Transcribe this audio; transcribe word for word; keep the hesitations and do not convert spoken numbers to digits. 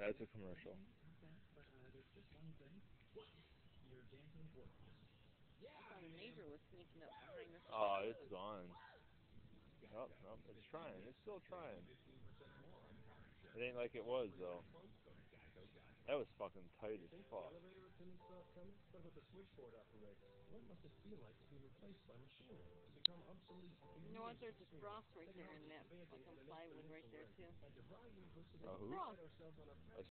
it's a commercial. I thought a neighbor was sneaking up behind us. Oh, it's gone. Nope, nope, it's trying. It's still trying. It ain't like it was, though. That was fucking tight as fuck. You know what? There's a frost right there in that fucking plywood right there, too. There's A a who? frost. A